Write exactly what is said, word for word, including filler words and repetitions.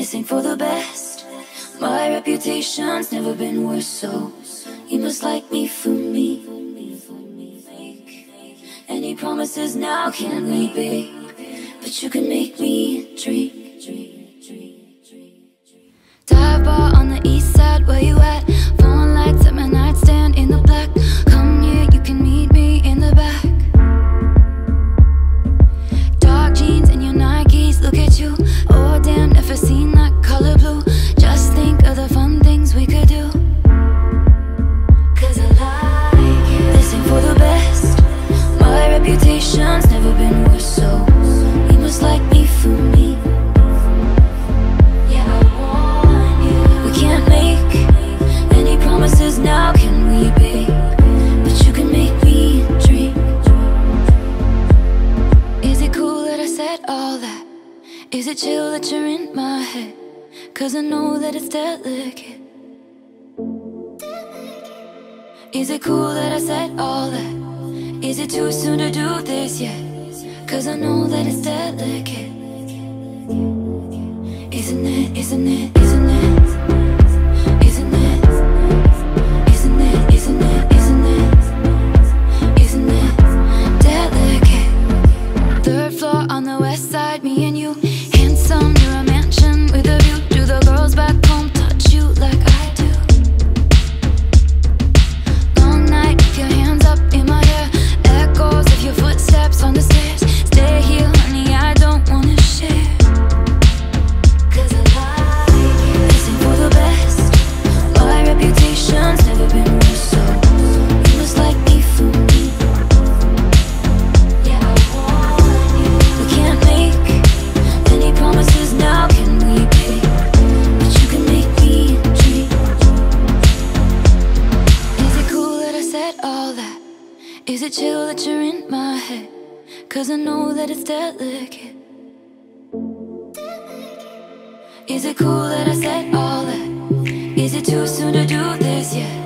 This ain't for the best. My reputation's never been worse, so you must like me for me. Any promises now can we be? But you can make me dream. Dive bar on the east side, where you at? Phone lights at my nightstand in the black. Come here, you can meet me in the back. Dark jeans and your Nikes, look at you. Oh damn, never seen that color blue. Just think of the fun things we could do. Cause I like it. This ain't for the best. My reputation's never been worse, so you must like me for me. Yeah, I want you. We can't make any promises now, can we be? But you can make me dream. Is it cool that I said all that? Is it chill that you're in my head? Cause I know that it's delicate. Is it cool that I said all that? Is it too soon to do this yet? Cause I know that it's delicate. Isn't it, isn't it, isn't it? Isn't it? Isn't it, isn't it, isn't it? Isn't it delicate? Third floor on the west side, me and you. Handsome, near a mansion with a view. Do the girls back home touch you like I do? Long night, with your hands up in my hair. Echoes of your footsteps on the stairs. Stay here, honey, I don't wanna share. Cause I like it. This ain't for the best. My reputation's never been worse, so you must like me for me. Yeah, I want you. We can't make any promises now, can we be? But you can make me dream. Is it cool that I said all that? Is it chill that you're in my head? Cause I know that it's delicate. Is it cool that I said all that? Is it too soon to do this yet?